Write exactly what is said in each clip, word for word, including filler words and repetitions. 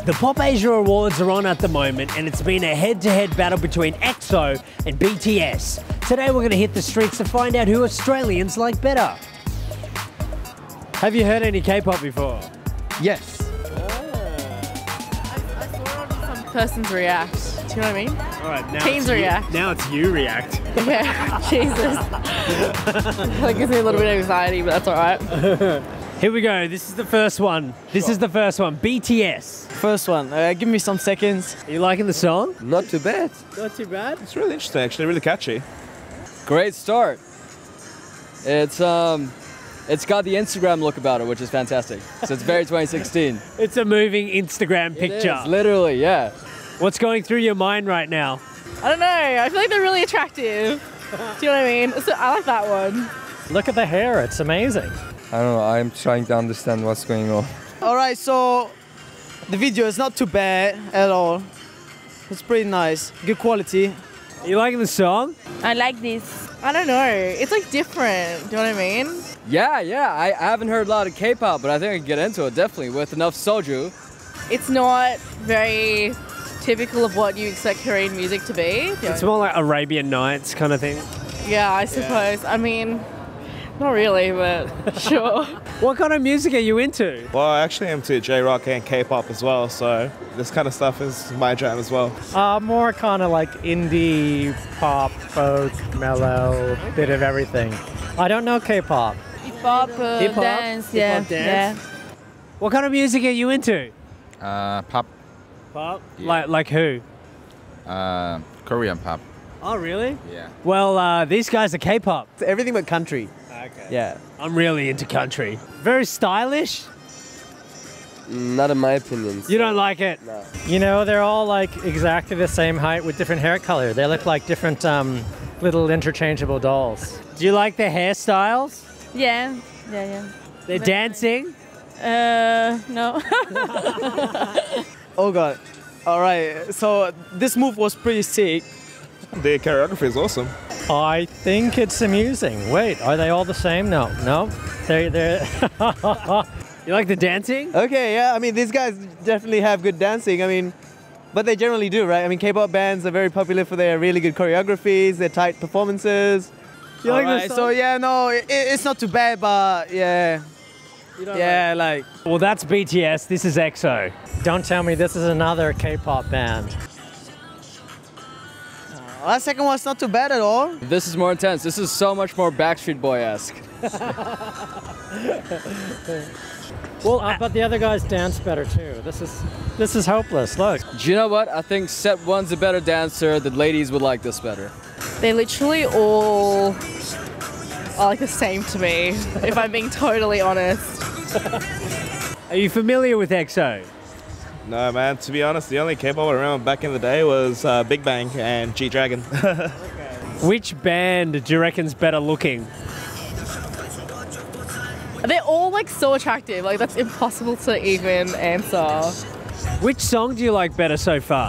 The PopAsia Awards are on at the moment, and it's been a head-to-head battle between EXO and B T S. Today we're going to hit the streets to find out who Australians like better. Have you heard any K-pop before? Yes. I, I saw it on some person's react. Do you know what I mean? All right, now Teens it's you, react. now it's you react. Yeah, Jesus. That gives me a little bit of anxiety, but that's all right. Here we go. This is the first one. This Sure. is the first one. B T S. First one. Uh, give me some seconds. Are you liking the song? Not too bad. Not too bad. It's really interesting, actually, really catchy. Great start. It's um, it's got the Instagram look about it, which is fantastic. So it's very twenty sixteen. It's a moving Instagram picture. It is, literally, yeah. What's going through your mind right now? I don't know. I feel like they're really attractive. Do you know what I mean? So I like that one. Look at the hair, it's amazing. I don't know, I'm trying to understand what's going on. Alright, so the video is not too bad at all. It's pretty nice. Good quality. Are you liking the song? I like this. I don't know. It's like different. Do you know what I mean? Yeah, yeah. I, I haven't heard a lot of K-pop, but I think I can get into it definitely with enough soju. It's not very typical of what you expect Korean music to be. It's more like Arabian Nights kind of thing. Yeah, I suppose. I mean, not really, but sure. What kind of music are you into? Well, I actually am to J-rock and K-pop as well, so this kind of stuff is my jam as well. Uh, more kind of like indie, pop, folk, mellow, bit of everything. I don't know K-pop. Hip-hop, uh, Hip-hop? dance, yeah. Hip-hop dance? What kind of music are you into? Uh, pop, Pop? Yeah. Like, like who? uh, Korean pop. Oh, really? Yeah. Well, uh, these guys are K-pop. It's everything but country. Okay. Yeah. I'm really into country. Very stylish. Not in my opinion. You don't like it? No. You know, they're all like exactly the same height with different hair color. They look like different um, little interchangeable dolls. Do you like their hairstyles? Yeah, yeah, They're dancing? yeah. Uh, no. Oh god. Alright, so this move was pretty sick. The choreography is awesome. I think it's amusing. Wait, are they all the same? No, no. They're, they're You like the dancing? Okay, yeah, I mean, these guys definitely have good dancing. I mean, but they generally do, right? I mean, K-pop bands are very popular for their really good choreographies, their tight performances. You like Alright, this so song? yeah, no, it, it's not too bad, but yeah. Yeah, like... Well, that's B T S. This is EXO. Don't tell me this is another K-pop band. Well, that second one's not too bad at all. This is more intense. This is so much more Backstreet Boy-esque. Well, uh, but the other guys dance better too. This is this is hopeless. Look. Do you know what? I think set one's a better dancer. The ladies would like this better. They literally all are like the same to me, if I'm being totally honest. Are you familiar with EXO? No, man, to be honest, the only K-pop I remember back in the day was uh, Big Bang and G-Dragon. Which band do you reckon's better looking? They're all like so attractive, like that's impossible to even answer. Which song do you like better so far?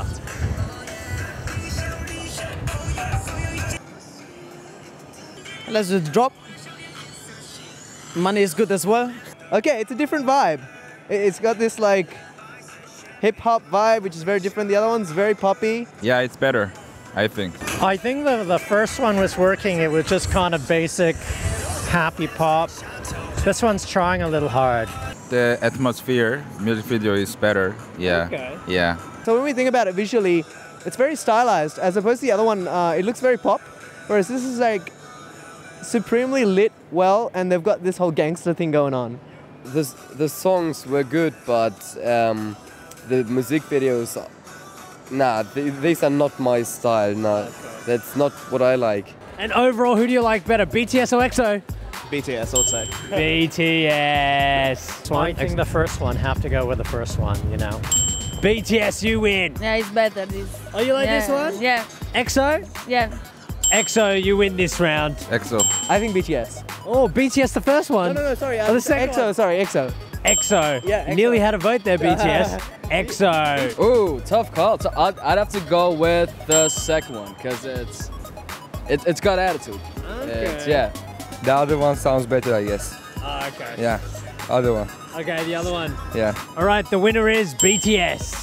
Let's just drop. Money is good as well. Okay, it's a different vibe. It- It's got this like hip-hop vibe, which is very different. The other one's very poppy. Yeah, it's better, I think. I think the, the first one was working. It was just kind of basic, happy pop. This one's trying a little hard. The atmosphere, music video is better. Yeah. Okay. Yeah. So when we think about it visually, it's very stylized, as opposed to the other one, uh, it looks very pop. Whereas this is like supremely lit well, and they've got this whole gangster thing going on. The, the songs were good, but um, the music videos, nah, th these are not my style. Nah, that's not what I like. And overall, who do you like better, B T S or EXO? B T S, I would say. B T S. I think the first one, have to go with the first one, you know. B T S, you win. Yeah, it's better this. Oh, you like yeah. this one? Yeah, EXO? yeah. EXO, you win this round. EXO. I think B T S. Oh, B T S the first one. No, no, no, sorry. Oh, the second EXO, one. sorry, EXO. EXO. Yeah, You EXO. nearly had a vote there, B T S. EXO. Ooh, tough call. So I'd, I'd have to go with the second one because it's it, it's got attitude. It's, yeah. The other one sounds better, I guess. Oh, okay. Yeah, other one. Okay, the other one. Yeah. All right, the winner is B T S.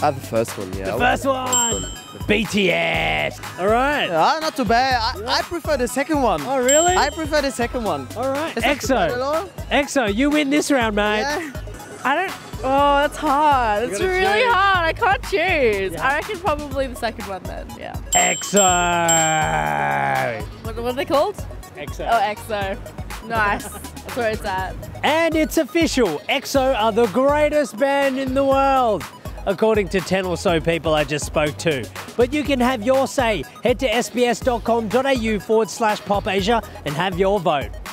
Ah, the first one, yeah. The I first would one. say the first B T S. All right. Ah, not too bad. I, I prefer the second one. Oh, really? I prefer the second one. All right. Is that too bad at EXO. all? EXO, you win this round, mate. Yeah. I don't. Oh, that's hard. It's gotta really choose. hard. I can't choose. Yeah. I reckon probably the second one then. Yeah. EXO. What, what are they called? EXO. Oh, EXO. Nice. That's where it's at. And it's official. EXO are the greatest band in the world, according to ten or so people I just spoke to. But you can have your say. Head to sbs.com.au forward slash PopAsia and have your vote.